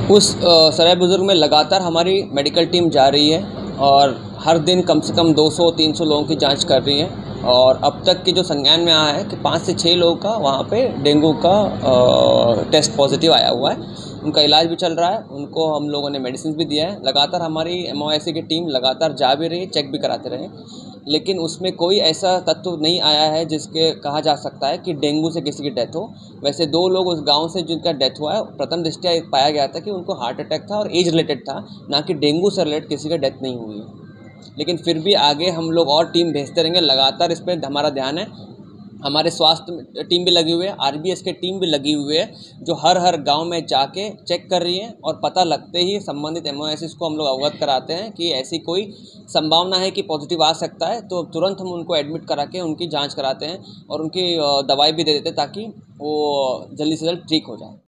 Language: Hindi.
उस सराय बुजुर्ग में लगातार हमारी मेडिकल टीम जा रही है और हर दिन कम से कम 200-300 लोगों की जांच कर रही है। और अब तक के जो संज्ञान में आया है कि 5 से 6 लोगों का वहाँ पे डेंगू का टेस्ट पॉजिटिव आया हुआ है। उनका इलाज भी चल रहा है, उनको हम लोगों ने मेडिसिन भी दिया है। लगातार हमारी MOIC की टीम लगातार जा भी रही है, चेक भी कराते रहे, लेकिन उसमें कोई ऐसा तत्व नहीं आया है जिसके कहा जा सकता है कि डेंगू से किसी की डेथ हो। वैसे 2 लोग उस गांव से जिनका डेथ हुआ है, प्रथम दृष्टया पाया गया था कि उनको हार्ट अटैक था और एज रिलेटेड था, ना कि डेंगू से रिलेटेड किसी का डेथ नहीं हुई है। लेकिन फिर भी आगे हम लोग और टीम भेजते रहेंगे, लगातार इस पर हमारा ध्यान है। हमारे स्वास्थ्य टीम भी लगी हुई है, RBS की टीम भी लगी हुई है, जो हर गांव में जाके चेक कर रही है और पता लगते ही संबंधित MOICs को हम लोग अवगत कराते हैं कि ऐसी कोई संभावना है कि पॉजिटिव आ सकता है, तो तुरंत हम उनको एडमिट करा के उनकी जांच कराते हैं और उनकी दवाई भी दे देते हैं ताकि वो जल्दी से जल्द ठीक हो जाए।